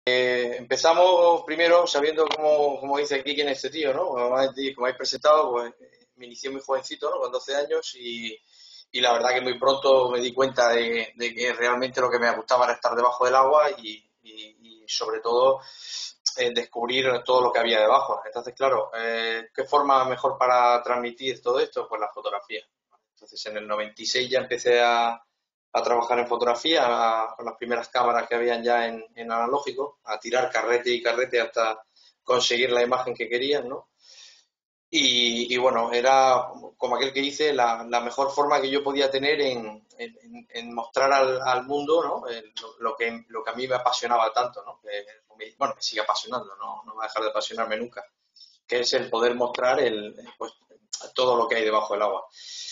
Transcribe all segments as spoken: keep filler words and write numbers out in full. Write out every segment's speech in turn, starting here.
Eh, empezamos primero sabiendo cómo, cómo dice aquí quién es este tío, ¿no? Como habéis, como habéis presentado, pues eh, me inicié muy jovencito, ¿no? Con doce años y, y la verdad que muy pronto me di cuenta de, de que realmente lo que me gustaba era estar debajo del agua y, y- y sobre todo eh, descubrir todo lo que había debajo. Entonces, claro, eh, ¿qué forma mejor para transmitir todo esto? Pues la fotografía. Entonces, en el noventa y seis ya empecé a, a trabajar en fotografía a- con las primeras cámaras que habían ya en, en analógico, a tirar carrete y carrete hasta conseguir la imagen que querían, ¿no? Y, y bueno, era como aquel que dice la, la mejor forma que yo podía tener en, en- en mostrar al, al mundo, ¿no? El- lo, lo que, lo que a mí me apasionaba tanto, ¿no? Que, bueno, me sigue apasionando, ¿no? No va a dejar de apasionarme nunca, que es el poder mostrar el, pues, todo lo que hay debajo del agua.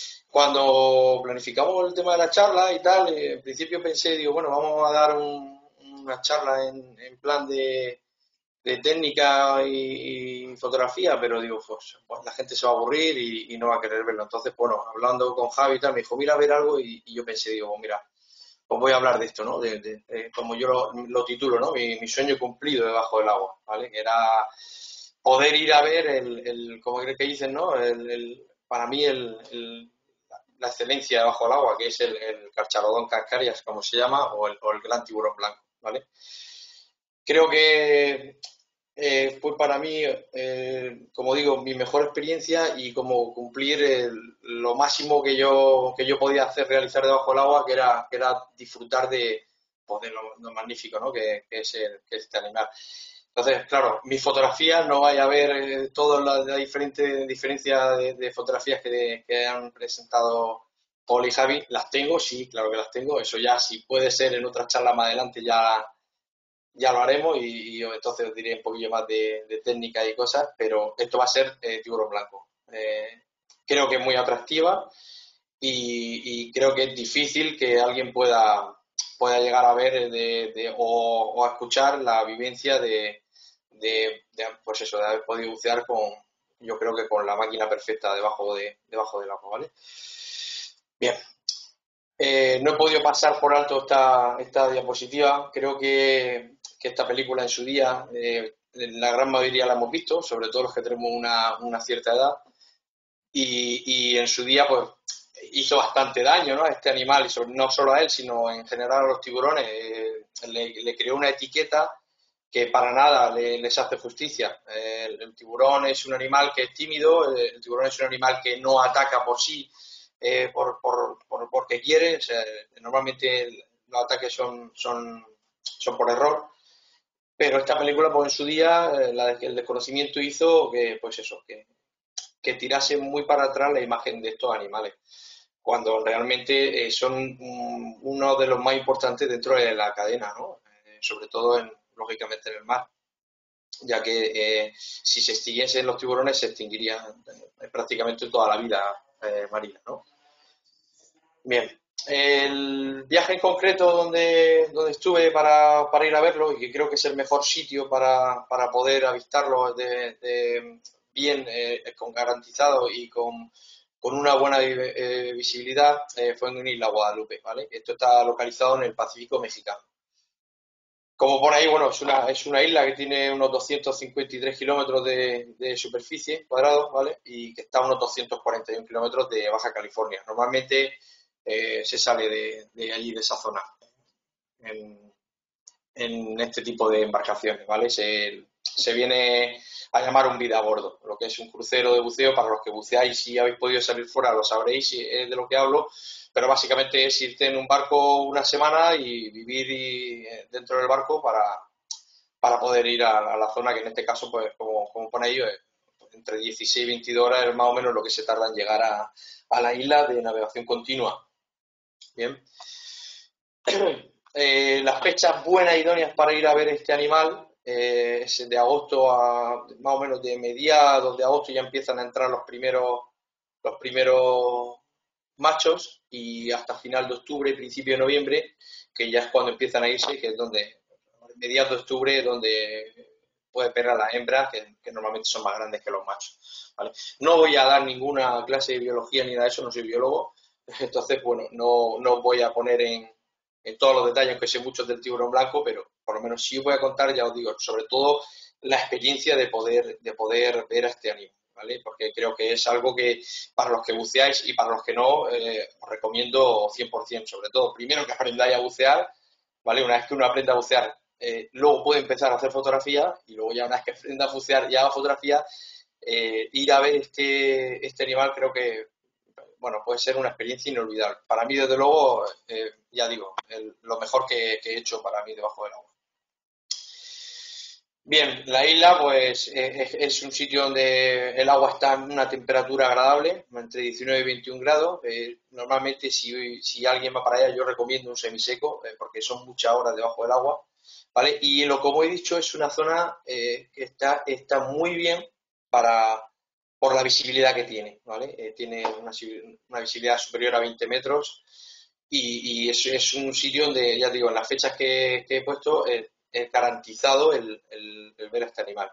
Cuando planificamos el tema de la charla y tal, eh, en principio pensé, digo, bueno, vamos a dar un- una charla en, en plan de, de técnica y, y fotografía, pero digo, pues, pues la gente se va a aburrir y, y no va a querer verlo. Entonces, bueno, hablando con Javi y tal, me dijo, mira a ver algo y, y yo pensé, digo, mira, pues voy a hablar de esto, ¿no? De, de- de- como yo lo, lo titulo, ¿no? Mi, mi sueño cumplido debajo del agua, ¿vale? Que era poder ir a ver el, el como creo que dicen, ¿no? El, el- para mí el, el- la excelencia debajo del agua, que es el, el carcharodón cascarias, como se llama, o el, o el gran tiburón blanco, ¿vale? Creo que eh, fue para mí, eh, como digo, mi mejor experiencia y como cumplir el- lo máximo que yo, que yo podía hacer, realizar debajo del agua, que era, que era disfrutar de, pues, de lo, lo magnífico, ¿no? que, que es el, que es este animal. Entonces, claro, mis fotografías, no vaya a ver eh, todas las la diferente, diferencia de, de fotografías que, que han presentado Paul y Javi, las tengo, sí, claro que las tengo, eso ya si puede ser en otras charlas más adelante ya ya lo haremos y, y yo entonces os diré un poquillo más de, de técnica y cosas, pero esto va a ser eh, tiburón blanco. Eh, creo que es muy atractiva y, y, creo que es difícil que alguien pueda, pueda llegar a ver de, de, o, o, a escuchar la vivencia de, de, de, pues eso, de haber podido bucear con, yo creo que con la máquina perfecta debajo, de, debajo del agua, ¿vale? Bien, eh, no he podido pasar por alto esta, esta diapositiva. Creo que, que esta película en su día, eh, la gran mayoría la hemos visto, sobre todo los que tenemos una, una cierta edad, y, y, en su día pues hizo bastante daño, ¿no? A este animal, y sobre, no solo a él, sino en general a los tiburones. Eh, le, le, creó una etiqueta que para nada le, les hace justicia. Eh, el, el, tiburón es un animal que es tímido, el, el tiburón es un animal que no ataca por sí, eh, por, por, por, porque quiere. O sea, normalmente los ataques son, son, son por error. Pero esta película, pues en su día, eh, la, el desconocimiento hizo que, pues eso, que, que tirase muy para atrás la imagen de estos animales, cuando realmente eh, son um, uno de los más importantes dentro de la cadena, ¿no? Eh, sobre todo, en, lógicamente, en el mar, ya que eh, si se extinguiesen los tiburones se extinguiría eh, prácticamente toda la vida eh, marina, ¿no? Bien, el viaje en concreto donde, donde estuve para, para, ir a verlo, y que creo que es el mejor sitio para, para poder avistarlo de, de bien, eh, con garantizado y con, con una buena eh, visibilidad, eh, fue en Isla Guadalupe, ¿vale? Esto está localizado en el Pacífico mexicano. Como por ahí, bueno, es una, es una isla que tiene unos doscientos cincuenta y tres kilómetros de, de superficie cuadrados, ¿vale? Y que está a unos doscientos cuarenta y uno kilómetros de Baja California. Normalmente eh, se sale de, de allí, de esa zona, en, en este tipo de embarcaciones, ¿vale? Se, se viene a llamar un vida a bordo, lo que es un crucero de buceo. Para los que buceáis, si habéis podido salir fuera, lo sabréis de lo que hablo, pero básicamente es irte en un barco una semana y vivir y, dentro del barco para, para poder ir a, a, la zona que en este caso, pues como, como pone ellos, entre dieciséis y veintidós horas es más o menos lo que se tarda en llegar a, a la isla de navegación continua. Bien. Eh, las fechas buenas y idóneas para ir a ver este animal eh, es de agosto a más o menos de mediados de agosto, ya empiezan a entrar los primeros los primeros machos, y hasta final de octubre, principio de noviembre, que ya es cuando empiezan a irse, que es donde mediados de octubre donde puede pegar a las hembras, que, que normalmente son más grandes que los machos, ¿vale? No voy a dar ninguna clase de biología ni nada de eso, no soy biólogo, entonces bueno, no, no voy a poner en en todos los detalles, aunque sé muchos del tiburón blanco, pero por lo menos sí voy a contar, ya os digo, sobre todo la experiencia de poder, de poder ver a este animal, ¿vale? Porque creo que es algo que para los que buceáis y para los que no, eh, os recomiendo cien por ciento, sobre todo, primero que aprendáis a bucear, ¿vale? Una vez que uno aprende a bucear, eh, luego puede empezar a hacer fotografía y luego ya una vez que aprenda a bucear y haga fotografía, eh, ir a ver este, este animal creo que, bueno, puede ser una experiencia inolvidable. Para mí, desde luego, eh, ya digo, el, lo mejor que, que he hecho para mí debajo del agua. Bien, la isla pues es, es un sitio donde el agua está en una temperatura agradable, entre diecinueve y veintiún grados. Eh, normalmente si, si alguien va para allá yo recomiendo un semiseco, eh, porque son muchas horas debajo del agua, ¿vale? Y lo como he dicho es una zona eh, que está, está muy bien para, por la visibilidad que tiene, ¿vale? Eh, tiene una, una, visibilidad superior a veinte metros y, y es, es, un sitio donde, ya digo, en las fechas que, que he puesto... Eh, es garantizado el, el, el, ver a este animal.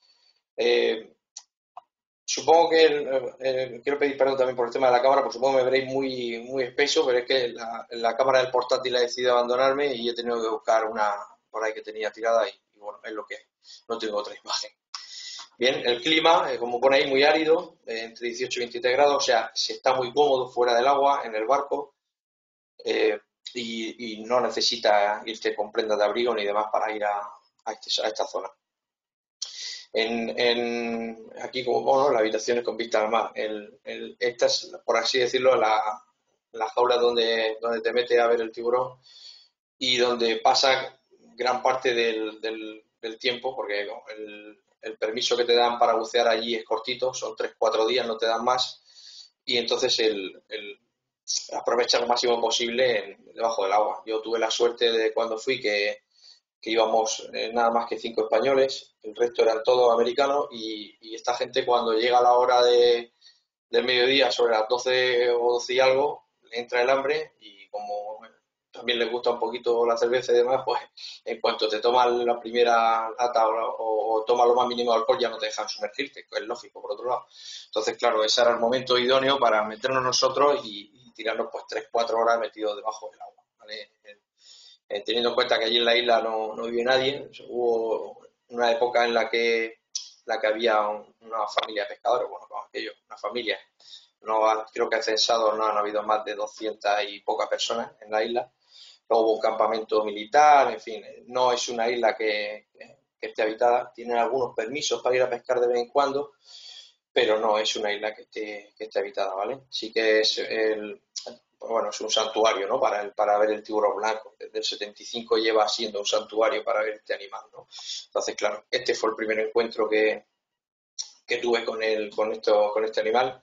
Eh, supongo que, el, el, quiero pedir perdón también por el tema de la cámara, porque supongo que me veréis muy, muy espeso, pero es que la, la cámara del portátil ha decidido abandonarme y he tenido que buscar una por ahí que tenía tirada y, y bueno, es lo que es. No tengo otra imagen. Bien, el clima, eh, como pone ahí, muy árido, eh, entre dieciocho y veintitrés grados, o sea, se está muy cómodo fuera del agua, en el barco. Eh, Y, y, no necesita irte con prendas de abrigo ni demás para ir a, a, este, a esta zona. En, en, aquí, como bueno, la habitación es con vista al mar. El, el, esta es, por así decirlo, la, la jaula donde, donde te metes a ver el tiburón y donde pasa gran parte del, del, del tiempo, porque no, el, el permiso que te dan para bucear allí es cortito, son tres cuatro días, no te dan más. Y entonces el, el aprovechar lo máximo posible en, debajo del agua. Yo tuve la suerte de cuando fui que, que íbamos eh, nada más que cinco españoles, el resto eran todos americanos y, y esta gente cuando llega la hora de, del mediodía, sobre las doce o doce y algo, le entra el hambre y como bueno, también les gusta un poquito la cerveza y demás, pues en cuanto te toman la primera lata o, o tomas lo más mínimo de alcohol ya no te dejan sumergirte, que es lógico por otro lado. Entonces, claro, ese era el momento idóneo para meternos nosotros y, y tirarnos pues tres cuatro horas metidos debajo del agua, ¿vale? Eh, teniendo en cuenta que allí en la isla no, no vive nadie, hubo una época en la que, la que había un, una familia de pescadores, bueno, como aquello, una familia, no ha, creo que censado no han habido más de doscientas y pocas personas en la isla, luego hubo un campamento militar, en fin, no es una isla que, que, que esté habitada, tienen algunos permisos para ir a pescar de vez en cuando, pero no es una isla que esté, que esté habitada, ¿vale? Sí que es el, bueno, es un santuario, ¿no? Para, el, para ver el tiburón blanco. Desde el setenta y cinco lleva siendo un santuario para ver este animal, ¿no? Entonces, claro, este fue el primer encuentro que, que tuve con, el, con, esto, con este animal.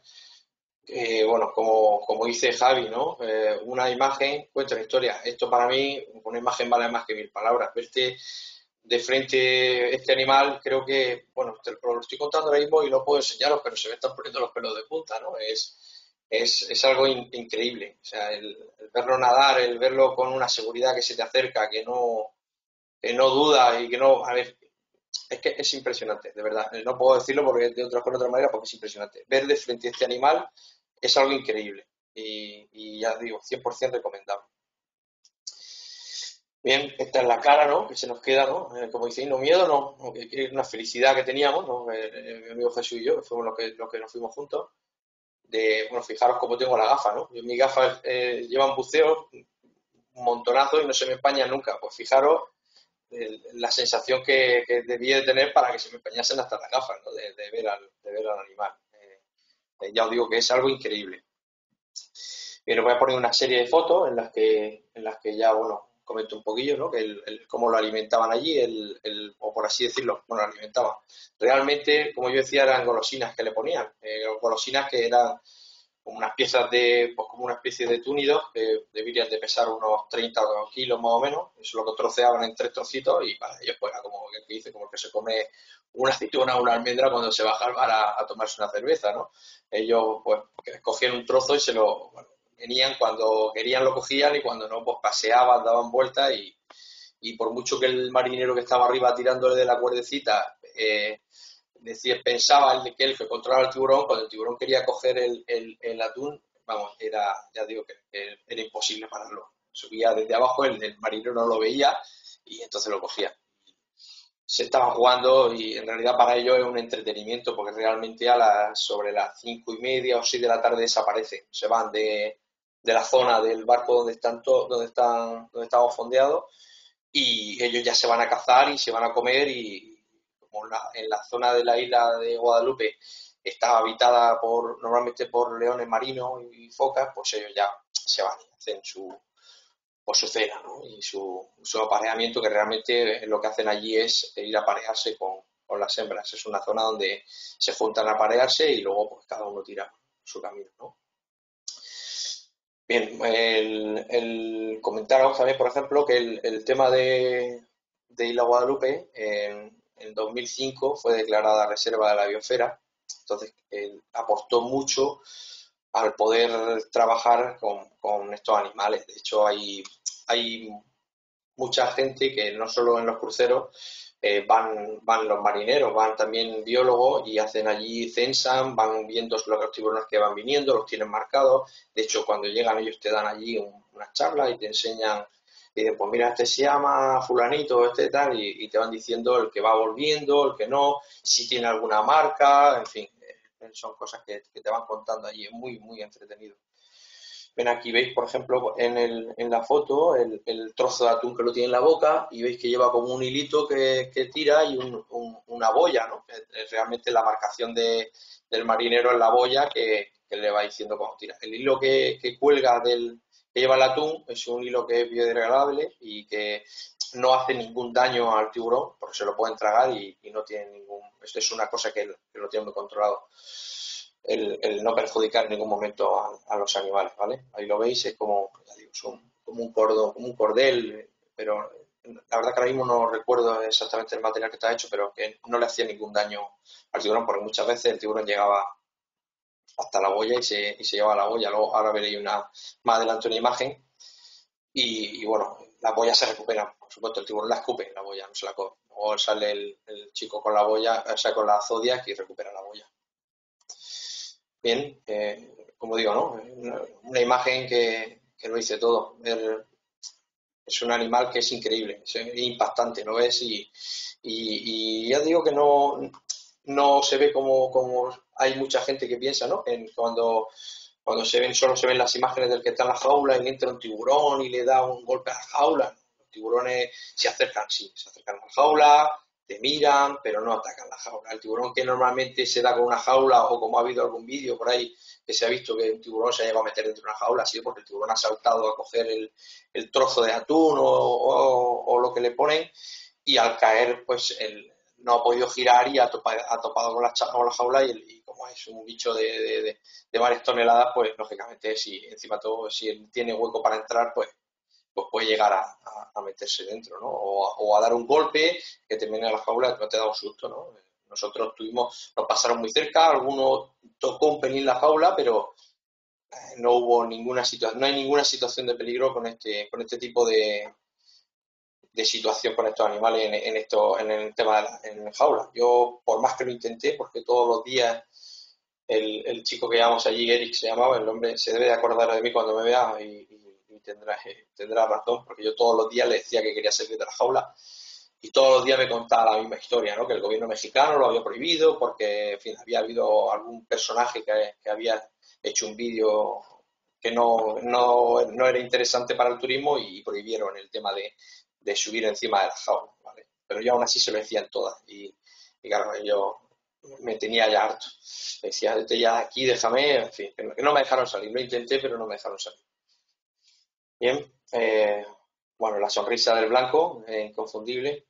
Eh, bueno, como, como dice Javi, ¿no? Eh, una imagen cuenta la historia. Esto para mí, una imagen vale más que mil palabras. Verte de frente este animal, creo que, bueno, te lo estoy contando ahora mismo y no puedo enseñaros, pero se me están poniendo los pelos de punta, ¿no? Es, es, es algo in, increíble. O sea, el, el, verlo nadar, el verlo con una seguridad que se te acerca, que no, que no duda y que no... A ver, es que es impresionante, de verdad. No puedo decirlo porque de otra, con otra manera porque es impresionante. Ver de frente a este animal es algo increíble y, y ya digo, cien por ciento recomendable. Bien, esta es la cara, ¿no? Que se nos queda, ¿no? Eh, como dice, no miedo, no, no que, que una felicidad que teníamos, ¿no? Eh, eh, mi amigo Jesús y yo, que fuimos los que, los que nos fuimos juntos. De, bueno, fijaros cómo tengo la gafa, ¿no? Yo, mis gafas eh, llevan buceo un montonazo y no se me empañan nunca. Pues fijaros eh, la sensación que, que debía de tener para que se me empañasen hasta las gafas, ¿no? De, de, ver, al, de ver al animal. Eh, eh, ya os digo que es algo increíble. Bien, os voy a poner una serie de fotos en las que, en las que ya, bueno, comento un poquillo, ¿no? Que el, el, cómo lo alimentaban allí, el, el, o por así decirlo, bueno, lo alimentaban. Realmente, como yo decía, eran golosinas que le ponían, eh, golosinas que eran como unas piezas de, pues como una especie de túnidos que deberían de pesar unos treinta kilos más o menos, eso lo que troceaban en tres trocitos y para ellos pues era como el que dice, como el que se come una aceituna o una almendra cuando se baja al bar a, a tomarse una cerveza, ¿no? Ellos pues cogían un trozo y se lo, bueno, venían cuando querían lo cogían y cuando no pues paseaban, daban vueltas y, y por mucho que el marinero que estaba arriba tirándole de la cuerdecita eh, decía, pensaba el que él que controlaba el tiburón, cuando el tiburón quería coger el, el, el atún, vamos, era, ya digo que era imposible pararlo. subía desde abajo, el, el marinero no lo veía y entonces lo cogía. Se estaban jugando y en realidad para ellos es un entretenimiento porque realmente a las, sobre las cinco y media o seis de la tarde desaparecen, se van de, de la zona del barco donde están to, donde están donde estamos fondeados y ellos ya se van a cazar y se van a comer y como la, en la zona de la isla de Guadalupe está habitada por normalmente por leones marinos y focas, pues ellos ya se van y hacen su por su cena, ¿no? Y su, su apareamiento, que realmente lo que hacen allí es ir a aparearse con, con las hembras. Es una zona donde se juntan a aparearse y luego pues cada uno tira su camino, ¿no? Bien, el, el comentaros también, por ejemplo, que el, el tema de, de Isla Guadalupe en, en dos mil cinco fue declarada reserva de la biosfera, entonces él aportó mucho al poder trabajar con, con estos animales. De hecho, hay, hay mucha gente que no solo en los cruceros eh, van, van los marineros, van también biólogos y hacen allí, censan, van viendo los tiburones que van viniendo, los tienen marcados. De hecho, cuando llegan ellos te dan allí un, unas charlas y te enseñan, y dicen, pues mira, este se llama fulanito, este tal, y, y te van diciendo el que va volviendo, el que no, si tiene alguna marca, en fin, eh, son cosas que, que te van contando allí, es muy, muy entretenido. Ven aquí, veis, por ejemplo, en, el, en la foto el, el, trozo de atún que lo tiene en la boca y veis que lleva como un hilito que, que tira y un, un, una boya, ¿no? Es realmente la marcación de, del marinero en la boya que, que le va diciendo cómo tira. El hilo que, que cuelga del que lleva el atún es un hilo que es biodegradable y que no hace ningún daño al tiburón porque se lo pueden tragar y, y no tiene ningún... Esto es una cosa que, que lo tiene muy controlado. El, el, no perjudicar en ningún momento a, a, los animales, ¿vale? Ahí lo veis, es como, ya digo, son como un cordón, como un cordel, pero la verdad que ahora mismo no recuerdo exactamente el material que está hecho, pero que no le hacía ningún daño al tiburón, porque muchas veces el tiburón llegaba hasta la boya y se, y se llevaba la boya. Luego, ahora veréis una, más adelante una imagen y, y bueno, las boyas se recuperan, por supuesto, el tiburón la escupe, la boya no se la come. Luego sale el, el chico con la boya, o sea, con la Zodiac y recupera la boya. Bien, eh, como digo, ¿no? Una, una imagen que, que lo dice todo. El, es un animal que es increíble, es impactante, ¿no ves? Y, y, y ya digo que no, no se ve como, como hay mucha gente que piensa, ¿no? En cuando, cuando se ven, solo se ven las imágenes del que está en la jaula y le entra un tiburón y le da un golpe a la jaula. Los tiburones se acercan, sí, se acercan a la jaula, te miran, pero no atacan la jaula. El tiburón que normalmente se da con una jaula, o como ha habido algún vídeo por ahí que se ha visto que un tiburón se ha llegado a meter dentro de una jaula, ha sido porque el tiburón ha saltado a coger el, el trozo de atún o, o, o, lo que le ponen y al caer pues el, no ha podido girar y ha topado, ha topado con, la, con la jaula y, y como es un bicho de, de, de, de varias toneladas, pues lógicamente si encima todo, si él tiene hueco para entrar, pues pues puede llegar a, a, a meterse dentro, ¿no? O a, o a dar un golpe que termine en la jaula, no te da un susto, ¿no? Nosotros tuvimos, nos pasaron muy cerca, algunos tocó un pelín la jaula, pero eh, no hubo ninguna situación, no hay ninguna situación de peligro con este, con este tipo de, de situación con estos animales en, en esto, en el tema de la en jaula. Yo, por más que lo intenté, porque todos los días el, el chico que llamamos allí, Eric se llamaba, el hombre se debe de acordar de mí cuando me vea y, y, y tendrá, eh, tendrá razón, porque yo todos los días le decía que quería salir de la jaula y todos los días me contaba la misma historia, ¿no? Que el gobierno mexicano lo había prohibido porque, en fin, había habido algún personaje que, que había hecho un vídeo que no, no, no era interesante para el turismo y prohibieron el tema de, de subir encima de la jaula, ¿vale? Pero yo aún así se lo decían todas y, y claro, yo me tenía ya harto. Me decía, vete ya aquí, déjame, en fin, que no, que no me dejaron salir. Lo intenté, pero no me dejaron salir. Bien, eh, bueno, la sonrisa del blanco, eh, inconfundible.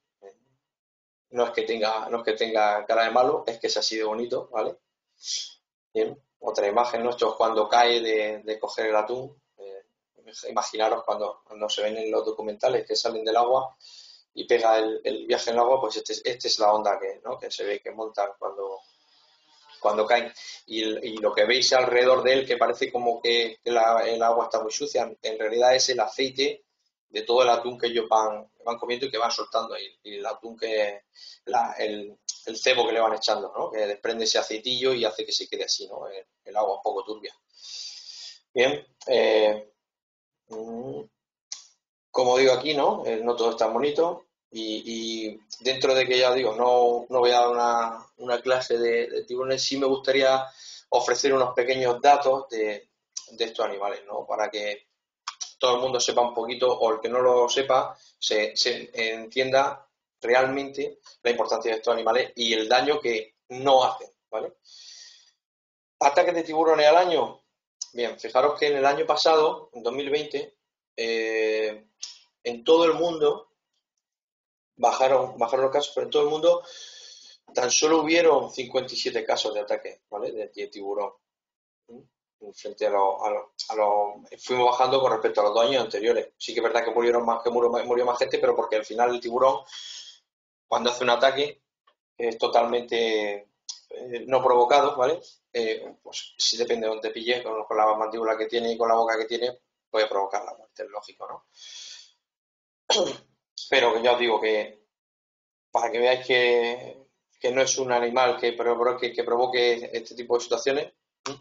No es que tenga, no es que tenga cara de malo, es que se ha sido bonito, ¿vale? Bien, otra imagen, ¿no? Esto es cuando cae de, de coger el atún. Eh, imaginaros cuando, cuando se ven en los documentales que salen del agua y pega el, el viaje en el agua, pues este, este es la onda que, ¿no? Que se ve que montan cuando, cuando caen. Y, el, y lo que veis alrededor de él, que parece como que, que la, el agua está muy sucia, en realidad es el aceite de todo el atún que ellos van, van comiendo y que van soltando ahí. Y el atún que, la, el, el cebo que le van echando, ¿no? Que desprende ese aceitillo y hace que se quede así, ¿no? El, el agua un poco turbia. Bien, eh, como digo aquí, ¿no? Eh, no todo es tan bonito. Y, y dentro de que ya digo, no, no voy a dar una, una clase de, de tiburones, sí me gustaría ofrecer unos pequeños datos de, de estos animales, ¿no? Para que todo el mundo sepa un poquito, o el que no lo sepa, se, se entienda realmente la importancia de estos animales y el daño que no hacen, ¿vale? Ataques de tiburones al año. Bien, fijaros que en el año pasado, en dos mil veinte, eh, en todo el mundo bajaron, bajaron los casos, pero en todo el mundo tan solo hubieron cincuenta y siete casos de ataque, ¿vale? De, de tiburón. ¿Mm? Frente a los, a, los, a los, fuimos bajando con respecto a los dos años anteriores. Sí que es verdad que murieron más, que murió, murió más gente, pero porque al final el tiburón, cuando hace un ataque, es totalmente eh, no provocado, ¿vale? Eh, pues si depende de dónde te pille, con, con, la mandíbula que tiene y con la boca que tiene, puede provocar la muerte, es lógico, ¿no? Pero que ya os digo que para que veáis que, que no es un animal que, que, que provoque este tipo de situaciones,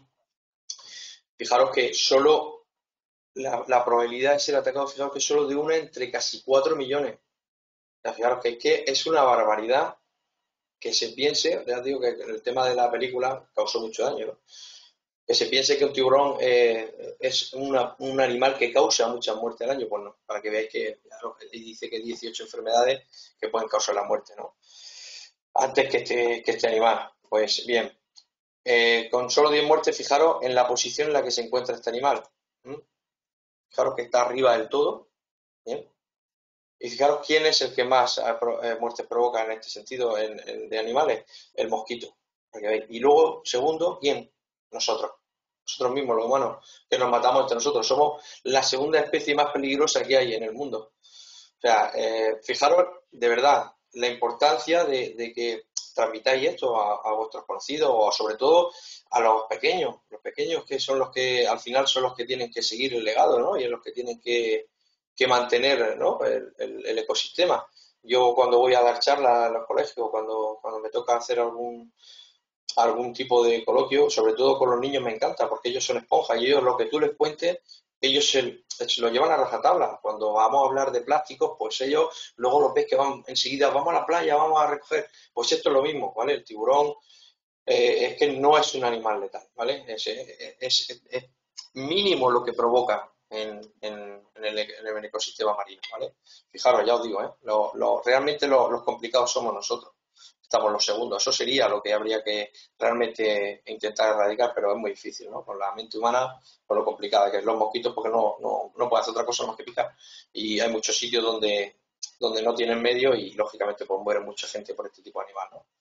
fijaros que solo la, la, probabilidad de ser atacado, fijaros que solo de una entre casi cuatro millones. O sea, fijaros que es que es una barbaridad que se piense, ya digo que el tema de la película causó mucho daño, ¿no? Que se piense que un tiburón eh, es una, un animal que causa mucha muerte al año, pues no, para que veáis que claro, dice que dieciocho enfermedades que pueden causar la muerte, ¿no? Antes que este, que este animal. Pues bien, eh, con solo diez muertes, fijaros en la posición en la que se encuentra este animal. ¿Mm? Fijaros que está arriba del todo. ¿Bien? Y fijaros quién es el que más eh, muertes provoca en este sentido en, en, de animales, el mosquito. Y luego, segundo, ¿quién? Nosotros. Nosotros mismos, los humanos, que nos matamos entre nosotros. Somos la segunda especie más peligrosa que hay en el mundo. O sea, eh, fijaros de verdad la importancia de, de que transmitáis esto a, a vuestros conocidos o sobre todo a los pequeños. Los pequeños que son los que al final son los que tienen que seguir el legado, ¿no? Y en los que tienen que, que mantener, ¿no? el, el, el, ecosistema. Yo cuando voy a dar charlas a los colegios, cuando, cuando me toca hacer algún, algún tipo de coloquio, sobre todo con los niños me encanta, porque ellos son esponjas y ellos lo que tú les cuentes, ellos se, se lo llevan a rajatabla. Cuando vamos a hablar de plásticos, pues ellos luego los ves que van enseguida, vamos a la playa, vamos a recoger. Pues esto es lo mismo, ¿vale? El tiburón eh, es que no es un animal letal, ¿vale? Es, es, es, es mínimo lo que provoca en, en, en, el, en, el, ecosistema marino, ¿vale? Fijaros, ya os digo, ¿eh? Lo, lo, realmente lo, los complicados somos nosotros. Estamos los segundos. Eso sería lo que habría que realmente intentar erradicar, pero es muy difícil, ¿no? Con la mente humana, con lo complicada que es los mosquitos, porque no, no, no puede hacer otra cosa más que picar. Y hay muchos sitios donde, donde no tienen medio y, lógicamente, pues muere mucha gente por este tipo de animal, ¿no?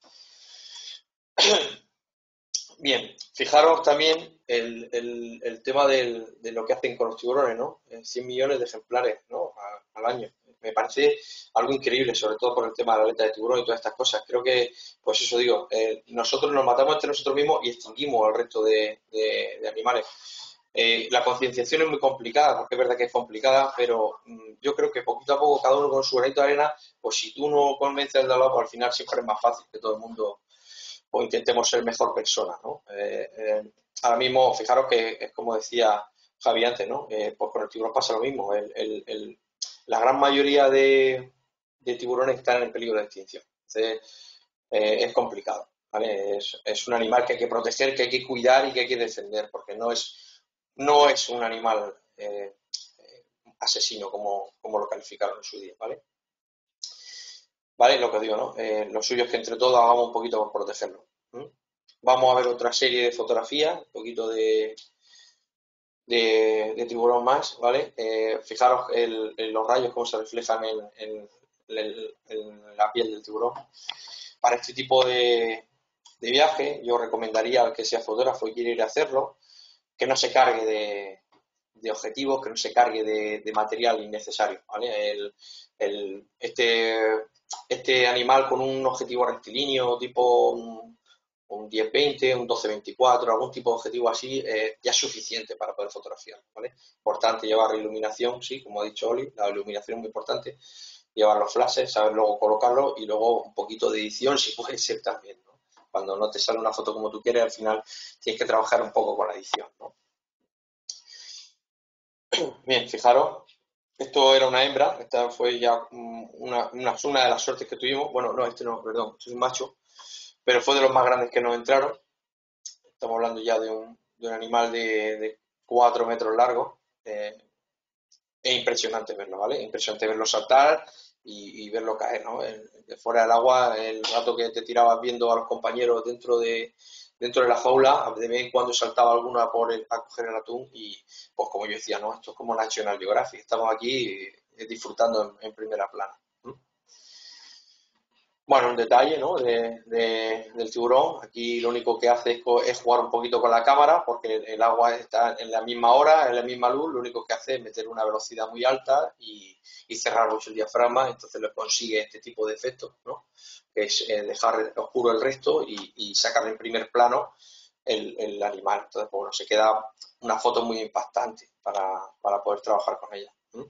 Bien, fijaros también el, el, el tema del, de lo que hacen con los tiburones, ¿no? cien millones de ejemplares, ¿no? A, al año. Me parece algo increíble, sobre todo por el tema de la aleta de tiburón y todas estas cosas. Creo que, pues eso digo, eh, nosotros nos matamos entre nosotros mismos y extinguimos al resto de, de, de animales. Eh, la concienciación es muy complicada, porque es verdad que es complicada, pero mmm, yo creo que poquito a poco, cada uno con su granito de arena, pues si tú no convences al de al lado, pues al final siempre es más fácil que todo el mundo o intentemos ser mejor persona, ¿no? Eh, eh, ahora mismo, fijaros que es como decía Javi antes, ¿no? Eh, pues con el tiburón pasa lo mismo. El, el, el, la gran mayoría de, de, tiburones están en peligro de extinción. Entonces, eh, es complicado, ¿vale? Es, es, un animal que hay que proteger, que hay que cuidar y que hay que defender, porque no es, no es un animal eh, asesino como, como lo calificaron en su día, ¿vale? ¿Vale? Lo que digo, ¿no? Eh, lo suyo es que entre todos hagamos un poquito por protegerlo. ¿Mm? Vamos a ver otra serie de fotografías, un poquito de, de, de tiburón más, ¿vale? Eh, fijaros el, en los rayos cómo se reflejan en, en, en, en, la piel del tiburón. Para este tipo de, de viaje, yo recomendaría al que sea fotógrafo y quiere ir a hacerlo, que no se cargue de, de objetivos, que no se cargue de, de material innecesario, ¿vale? El, el, este, este animal con un objetivo rectilíneo tipo un, un diez veinte, un doce veinticuatro, algún tipo de objetivo así, eh, ya es suficiente para poder fotografiar, ¿vale? Importante llevar iluminación, sí, como ha dicho Oli, la iluminación es muy importante, llevar los flashes, saber luego colocarlo y luego un poquito de edición si puede ser también, ¿no? Cuando no te sale una foto como tú quieres, al final tienes que trabajar un poco con la edición, ¿no? Bien, fijaros, Esto era una hembra, esta fue ya una, una, una de las suertes que tuvimos. Bueno, no, este no, perdón, este es un macho, pero fue de los más grandes que nos entraron. Estamos hablando ya de un, de un animal de, de cuatro metros largo. Eh, es impresionante verlo, ¿vale? Impresionante verlo saltar y, y verlo caer, ¿no? El, de fuera del agua, el rato que te tirabas viendo a los compañeros dentro de, dentro de la jaula, de vez en cuando saltaba alguna por el, a coger el atún y, pues como yo decía, ¿no? Esto es como National Geographic, estamos aquí eh, disfrutando en, en primera plana. ¿Mm? Bueno, un detalle, ¿no? de, de, del tiburón. Aquí lo único que hace es, es, jugar un poquito con la cámara porque el, el, agua está en la misma hora, en la misma luz. Lo único que hace es meter una velocidad muy alta y, y cerrar mucho el diafragma. Entonces lo consigue este tipo de efecto, ¿no? Que es eh, dejar oscuro el resto y, y sacar en primer plano el, el animal. Entonces, pues, bueno, se queda una foto muy impactante para, para poder trabajar con ella. ¿Mm?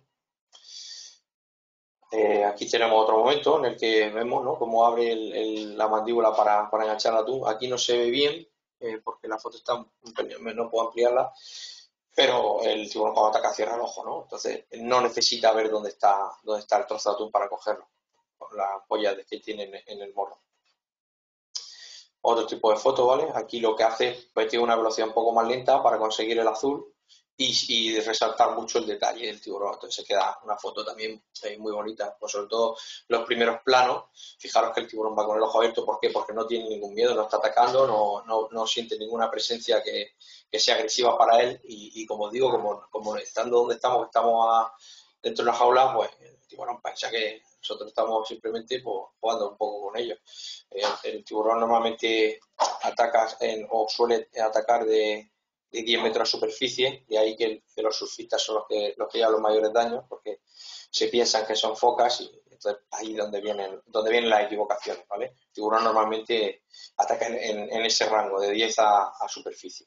Eh, aquí tenemos otro momento en el que vemos, ¿no?, cómo abre el, el, la mandíbula para, para enganchar el atún. Aquí no se ve bien eh, porque la foto está, no puedo ampliarla, pero el tiburón cuando ataca cierra el ojo, ¿no? Entonces no necesita ver dónde está, dónde está el trozo de atún para cogerlo, con la polla que tiene en, en el morro. Otro tipo de foto, ¿vale? Aquí lo que hace, pues tiene una velocidad un poco más lenta para conseguir el azul y, y resaltar mucho el detalle del tiburón. Entonces se queda una foto también eh, muy bonita, pues sobre todo los primeros planos. Fijaros que el tiburón va con el ojo abierto, ¿por qué? Porque no tiene ningún miedo, no está atacando, no, no, no siente ninguna presencia que, que sea agresiva para él y, y como digo, como, como estando donde estamos, que estamos a, dentro de la jaula, pues el tiburón piensa que nosotros estamos simplemente pues, jugando un poco con ellos. El, el tiburón normalmente ataca en, o suele atacar de, de diez metros a superficie, y ahí que, que los surfistas son los que, los que llevan los mayores daños, porque se piensan que son focas y entonces ahí donde vienen, donde vienen las equivocaciones, ¿vale? El tiburón normalmente ataca en, en, en ese rango, de diez a, a superficie.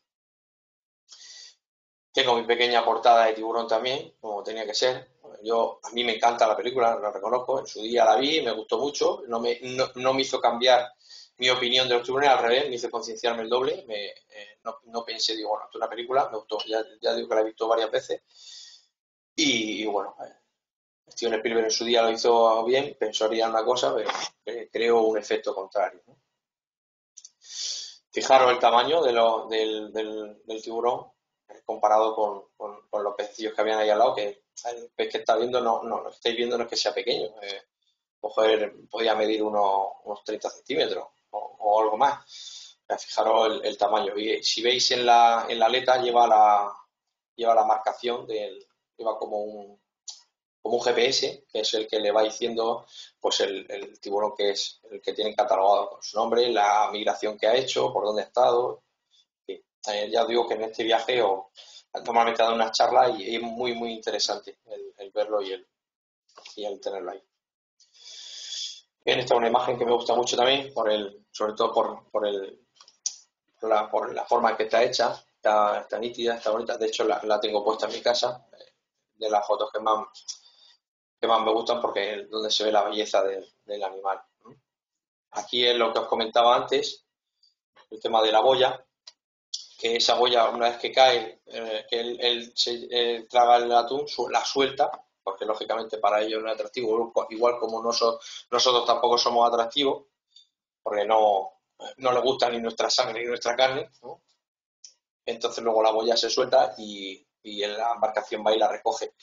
Tengo mi pequeña portada de tiburón también, como tenía que ser. Yo, a mí me encanta la película, la reconozco. En su día la vi, me gustó mucho. No me, no, no me hizo cambiar mi opinión de los tiburones, al revés, me hizo concienciarme el doble. Me, eh, no, no, pensé, digo, bueno, esto es una película, me gustó. Ya, ya digo que la he visto varias veces. Y, y bueno, eh, Steven Spielberg en su día lo hizo bien, pensaría una cosa, pero eh, creo un efecto contrario, ¿no? Fijaros el tamaño de lo, del, del, del, tiburón eh, comparado con, con, con, los pececillos que habían ahí al lado, que el pez que está viendo, no, no, lo que estáis viendo no es que sea pequeño, eh, coger, podía medir unos, unos treinta centímetros o, o algo más. O sea, fijaros el, el, tamaño. Y si veis en la, en la aleta lleva la, lleva la marcación, del, lleva como un, como un G P S, que es el que le va diciendo pues el, el tiburón que es el que tienen catalogado con su nombre, la migración que ha hecho, por dónde ha estado. En fin, eh, ya digo que en este viaje o, normalmente he dado unas charlas y es muy muy interesante el, el verlo y el, y el tenerlo ahí. Bien, esta es una imagen que me gusta mucho también, por el, sobre todo por, por, el, por, la, por la forma en que está hecha, está, está nítida, está bonita. De hecho la, la tengo puesta en mi casa, eh, de las fotos que más que más me gustan porque es donde se ve la belleza del, del animal. Aquí es lo que os comentaba antes, el tema de la boya, que esa boya, una vez que cae, eh, que él, él se eh, traga el atún, la suelta, porque lógicamente para ellos no es atractivo, igual como nosotros, nosotros tampoco somos atractivos, porque no, no les gusta ni nuestra sangre ni nuestra carne, ¿no? Entonces luego la boya se suelta y, y la embarcación va y la recoge.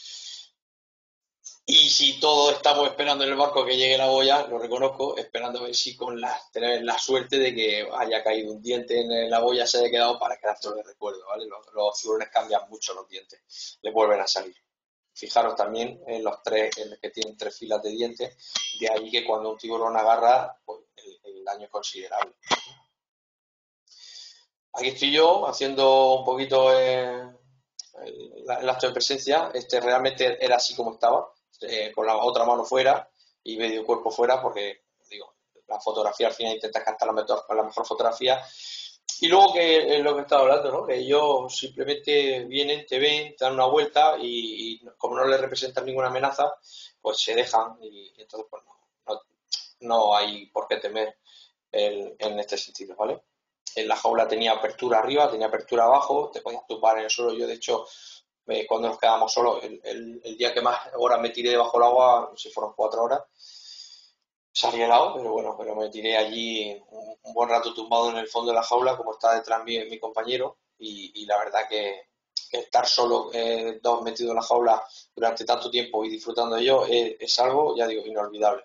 Y si todos estamos esperando en el barco que llegue la boya, lo reconozco, esperando a ver si con la, tener la suerte de que haya caído un diente en la boya, se haya quedado para quedarse de recuerdo, ¿vale? Los, los tiburones cambian mucho los dientes, les vuelven a salir. Fijaros también en los tres, en los que tienen tres filas de dientes, de ahí que cuando un tiburón agarra, pues el, el daño es considerable. Aquí estoy yo haciendo un poquito eh, el, el acto de presencia. Este realmente era así como estaba. Eh, con la otra mano fuera y medio cuerpo fuera, porque digo, la fotografía al final intentas captar la mejor, la mejor fotografía. Y luego que es lo que estaba hablando, ¿no? Que ellos simplemente vienen, te ven, te dan una vuelta y, y como no les representan ninguna amenaza, pues se dejan y, y entonces pues no, no, no hay por qué temer el, en este sentido, ¿vale? En la jaula tenía apertura arriba, tenía apertura abajo, te podías tupar en el suelo. Yo de hecho eh, cuando nos quedamos solos. El, el, el día que más horas me tiré debajo del agua, si fueron cuatro horas, salí helado, pero bueno, pero me tiré allí un, un buen rato tumbado en el fondo de la jaula, como está detrás mi, mi compañero, y, y la verdad que, que estar solo, eh, dos metidos en la jaula durante tanto tiempo y disfrutando de ello es, es algo, ya digo, inolvidable.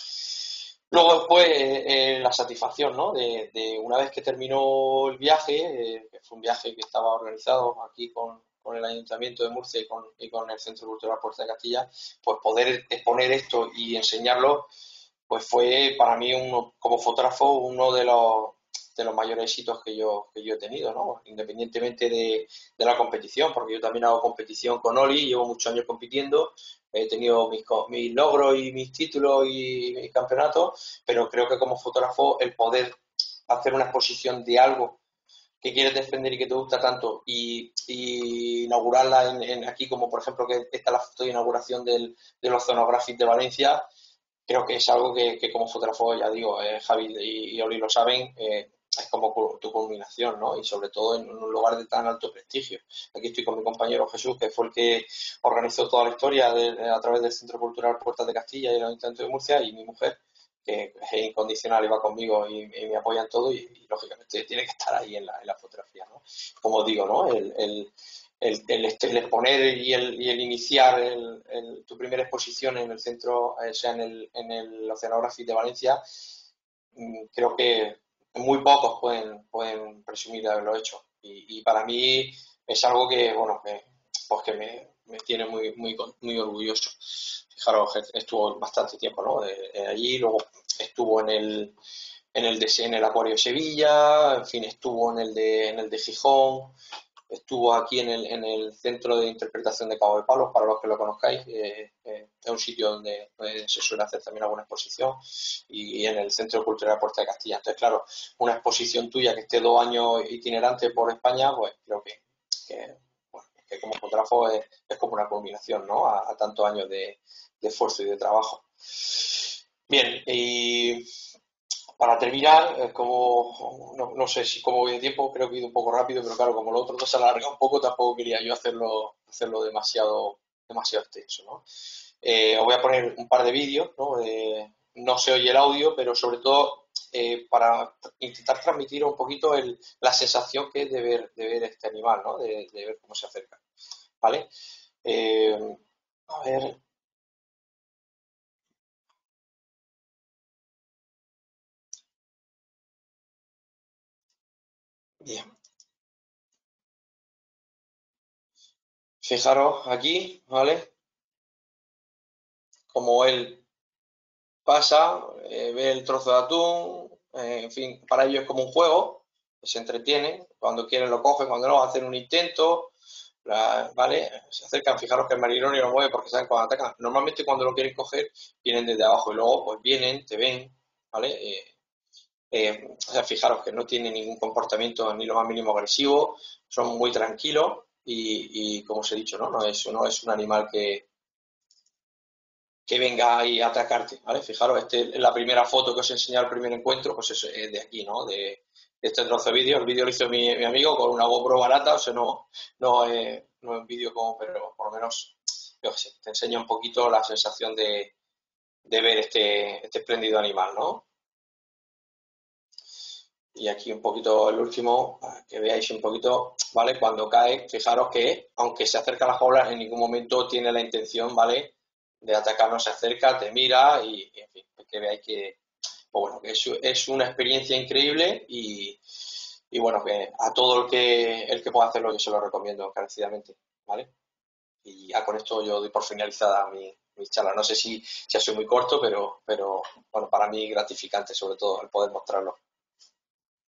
Luego después eh, eh, la satisfacción, ¿no? De, de una vez que terminó el viaje, eh, que fue un viaje que estaba organizado aquí con, con el Ayuntamiento de Murcia y con, y con el Centro Cultural Puerta de Castilla, pues poder exponer esto y enseñarlo, pues fue para mí uno, como fotógrafo uno de los, de los mayores éxitos que yo, que yo he tenido, ¿no? Independientemente de, de la competición, porque yo también hago competición con Oli, llevo muchos años compitiendo, he tenido mis, mis logros y mis títulos y mis campeonatos, pero creo que como fotógrafo el poder hacer una exposición de algo que quieres defender y que te gusta tanto y, y inaugurarla en, en aquí, como por ejemplo que está la foto de inauguración del, del Oceanographic de Valencia, creo que es algo que, que como fotógrafo, ya digo, eh, Javi y, y Oli lo saben, eh, es como tu culminación, ¿no? Y sobre todo en un lugar de tan alto prestigio. Aquí estoy con mi compañero Jesús, que fue el que organizó toda la historia de, a través del Centro Cultural Puertas de Castilla y el Ayuntamiento de Murcia, y mi mujer, que es incondicional y va conmigo y, y me apoya en todo, y, y, lógicamente tiene que estar ahí en la, en la fotografía, ¿no? Como digo, ¿no? El, el, el, el, el exponer y el, y el iniciar el, el, tu primera exposición en el centro, o sea, en el, en el Oceanographic de Valencia, creo que muy pocos pueden, pueden presumir de haberlo hecho. Y, y para mí es algo que, bueno, que, pues que me, me tiene muy, muy, muy orgulloso. Fijaros, estuvo bastante tiempo, ¿no? De, de allí, luego estuvo en el, en el, de, en el Acuario de Sevilla, en fin, estuvo en el de, en el de Gijón, estuvo aquí en el, en el Centro de Interpretación de Cabo de Palos, para los que lo conozcáis, eh, eh, es un sitio donde, donde se suele hacer también alguna exposición, y, y en el Centro Cultural de Puerta de Castilla. Entonces, claro, una exposición tuya que esté dos años itinerante por España, pues creo que, que, bueno, que como fotógrafo es, es, como una combinación, ¿no? A, a tantos años de, de esfuerzo y de trabajo. Bien, y para terminar, eh, como no, no, sé si como voy de tiempo, creo que he ido un poco rápido, pero claro, como lo otro se alarga un poco, tampoco quería yo hacerlo, hacerlo demasiado, demasiado extenso, ¿no? Eh, os voy a poner un par de vídeos, ¿no? Eh, no se oye el audio, pero sobre todo eh, para intentar transmitir un poquito el, la sensación que es de ver, de ver este animal, ¿no? De, de ver cómo se acerca, ¿vale? Eh, a ver. Bien. Fijaros aquí, ¿vale? Como él pasa, eh, ve el trozo de atún, eh, en fin, para ellos es como un juego, se entretienen, cuando quieren lo cogen, cuando no, hacen un intento, la, ¿vale? Se acercan, fijaros que el marinero lo mueve porque saben cuando atacan. Normalmente cuando lo quieren coger, vienen desde abajo y luego pues vienen, te ven, ¿vale? Eh, eh, o sea, fijaros que no tienen ningún comportamiento ni lo más mínimo agresivo, son muy tranquilos y, y como os he dicho, ¿no? No es, no es un animal que, que venga ahí a atacarte, ¿vale? Fijaros, este, la primera foto que os he enseñado al primer encuentro, pues es de aquí, ¿no? De, de este trozo de vídeo. El vídeo lo hizo mi, mi, amigo con una GoPro barata, o sea, no, no, es, no es un vídeo como, pero por lo menos, yo qué sé, te enseña un poquito la sensación de, de ver este, este espléndido animal, ¿no? Y aquí un poquito el último, para que veáis un poquito, ¿vale? Cuando cae, fijaros que, aunque se acerca a las jaulas, en ningún momento tiene la intención, ¿vale? De atacarnos, se acerca, te mira y, y en fin, que veáis que, pues bueno, que es, es una experiencia increíble y, y, bueno, que a todo el que, el que pueda hacerlo yo se lo recomiendo encarecidamente, ¿vale? Y ya con esto yo doy por finalizada mi, mi charla. No sé si, si ha sido muy corto, pero, pero bueno, para mí gratificante sobre todo el poder mostrarlo.